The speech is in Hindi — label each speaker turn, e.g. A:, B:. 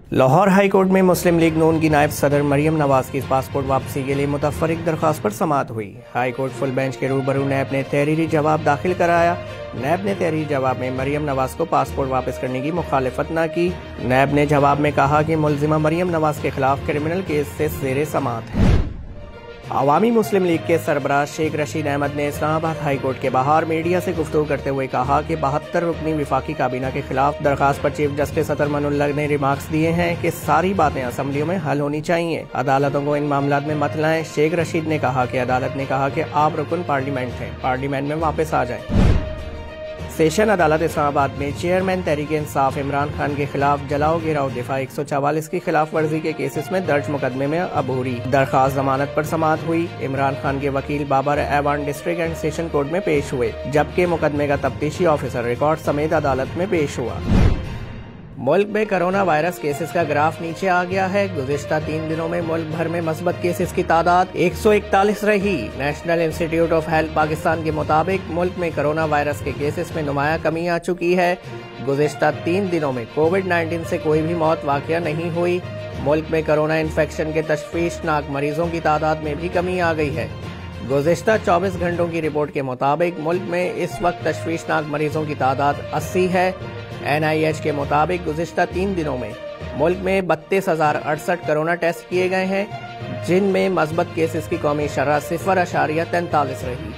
A: लाहौर हाई कोर्ट में मुस्लिम लीग नून की नायब सदर मरियम नवाज की पासपोर्ट वापसी के लिए मुतफरिक दरख्वास्त पर समाअत हुई। हाई कोर्ट फुल बेंच के रूबरू नैब ने तहरीरी जवाब दाखिल कराया। नैब ने तहरीरी जवाब में मरियम नवाज को पासपोर्ट वापस करने की मुखालिफत न की। नैब ने जवाब में कहा कि मुलजिमा मरियम नवाज के खिलाफ क्रिमिनल केस से ज़ेरे समाअत है। अवामी मुस्लिम लीग के सरबराह शेख रशीद अहमद ने इस्लामाबाद हाई कोर्ट के बाहर मीडिया से गुफ्तगू करते हुए कहा कि 72 रुकनी विफाकी काबीना के खिलाफ दरखास्त पर चीफ जस्टिस अतर मनुल्लाह ने रिमार्क्स दिए हैं कि सारी बातें असम्बलियों में हल होनी चाहिए, अदालतों को इन मामलों में मत लाएं। शेख रशीद ने कहा कि अदालत ने कहा कि आप रुकन पार्लियामेंट हैं, पार्लियामेंट में वापस आ जाएं। सेशन अदालत इस्लामाबाद में चेयरमैन तहरीक इंसाफ इमरान खान के खिलाफ जलाओ गिराओ दिफा 144 की खिलाफ वर्जी के केसेस में दर्ज मुकदमे में अबूरी दरखास्त जमानत पर समाअत हुई। इमरान खान के वकील Babar Awan district and session court में पेश हुए, जबकि मुकदमे का तफ्तीशी ऑफिसर रिकॉर्ड समेत अदालत में पेश हुआ। मुल्क में कोरोना वायरस केसेस का ग्राफ नीचे आ गया है। गुज़िश्ता 3 दिनों में मुल्क भर में मस्बत केसेस की तादाद 141 रही। National institute of health Pakistan के मुताबिक मुल्क में कोरोना वायरस के केसेस में नुमाया कमी आ चुकी है। गुज़िश्ता 3 दिनों में कोविड-19 से कोई भी मौत वाक़या नहीं हुई। मुल्क में कोरोना इन्फेक्शन के तशवीशनाक मरीजों की तादाद में भी कमी आ गई है। गुज़िश्ता 24 घंटों की रिपोर्ट के मुताबिक मुल्क में इस वक्त तशवीशनाक मरीजों की तादाद 80 है। NIH के मुताबिक गुज़िश्ता 3 दिनों में मुल्क में 32,068 कोरोना टेस्ट किए गए हैं, जिनमें मस्बत केसेस की कौमी शरह 0.43 रही।